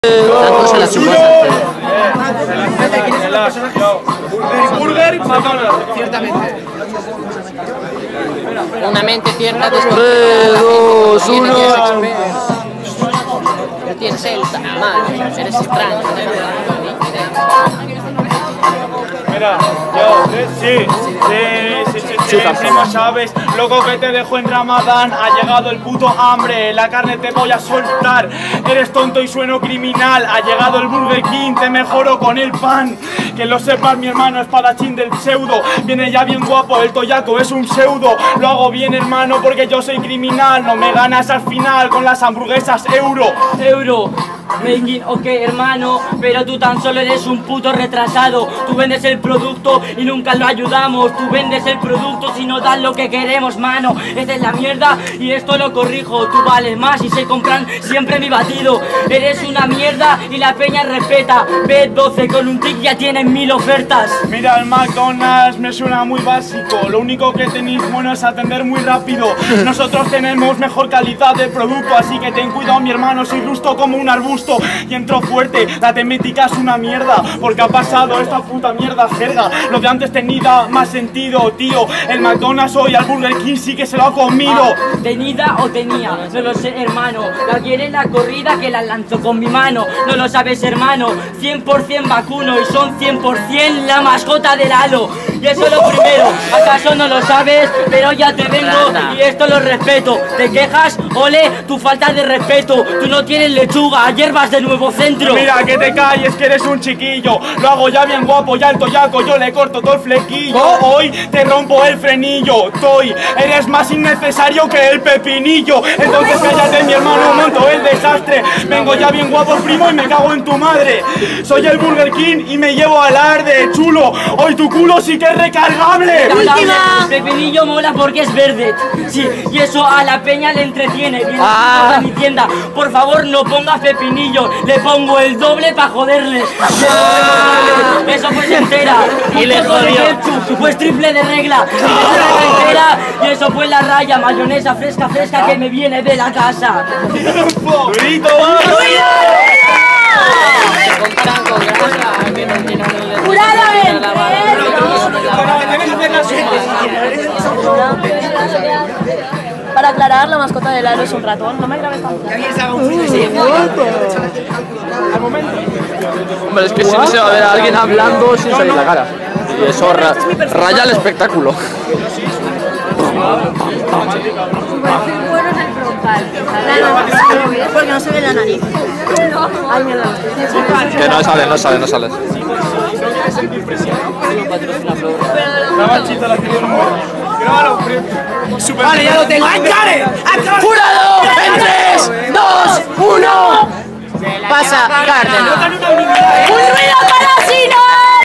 Tanto se la chupa. Burger y McDonald's. Ciertamente. Una mente cierta de 3, 2, 1. Ya tienes el mal, eres extraño. Mira, yo, sí, no sabes, loco que te dejo en Ramadán, ha llegado el puto hambre, la carne te voy a soltar, eres tonto y sueno criminal, ha llegado el Burger King, te mejoro con el pan, que lo sepas mi hermano espadachín del pseudo, viene ya bien guapo, el toyaco es un pseudo, lo hago bien hermano porque yo soy criminal, no me ganas al final con las hamburguesas euro. Making, ok hermano, pero tú tan solo eres un puto retrasado. Tú vendes el producto y nunca lo ayudamos. Tú vendes el producto si no das lo que queremos, mano. Esta es la mierda y esto lo corrijo. Tú vales más y se compran siempre mi batido. Eres una mierda y la peña respeta. B12 con un tic ya tienen 1000 ofertas. Mira, el McDonald's me suena muy básico. Lo único que tenéis bueno es atender muy rápido. Nosotros tenemos mejor calidad de producto, así que ten cuidado mi hermano, soy rusto como un arbusto. Y entro fuerte, la temática es una mierda, porque ha pasado esta puta mierda jerga. Lo de antes tenía más sentido, tío. El McDonald's hoy al Burger King sí que se lo ha comido. ¿Tenida o tenía? No lo sé, hermano. La quiere la corrida que la lanzo con mi mano. No lo sabes, hermano. 100% vacuno y son 100% la mascota del halo. Y eso es lo primero. ¿Acaso no lo sabes? Pero ya te vengo y esto lo respeto. ¿Te quejas? Ole, tu falta de respeto. Tú no tienes lechuga, hierbas de Nuevo Centro. Mira, que te calles, que eres un chiquillo. Lo hago ya bien guapo, ya el toyaco, yo le corto todo el flequillo. Hoy te rompo el frenillo, Toy. Eres más innecesario que el pepinillo. Entonces cállate mi hermano, monto el desastre. Vengo ya bien guapo primo y me cago en tu madre. Soy el Burger King y me llevo al arde, chulo. Hoy tu culo sí que es recargable. ¡Última! Pepinillo mola porque es verde. Sí, y eso a la peña le entretiene. Viene a mi tienda. Por favor, no pongas pepinillo. Le pongo el doble pa' joderle. Eso pues entera. Y le jodió. Pues triple de regla. Y eso pues la raya. Mayonesa fresca que me viene de la casa. ¡Grito! Se comparan con grasa, que no tienen el... ¡Juradamente! Para aclarar, la mascota del aro es un ratón. No me grabes tanto. Hombre, es que si no se va a ver a alguien hablando sin salir la cara. Y eso raya el espectáculo. Bueno es el frontal. Porque no se ve la nariz. Ay, mierda. Que no sales. Vale, ya lo tengo. ¡Jurado! ¡En 3, 2, 1!